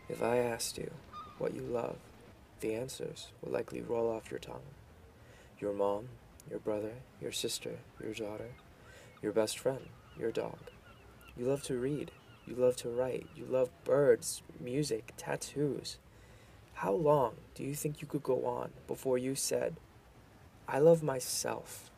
If I asked you what you love, the answers would likely roll off your tongue. Your mom, your brother, your sister, your daughter, your best friend, your dog. You love to read, you love to write, you love birds, music, tattoos. How long do you think you could go on before you said, I love myself?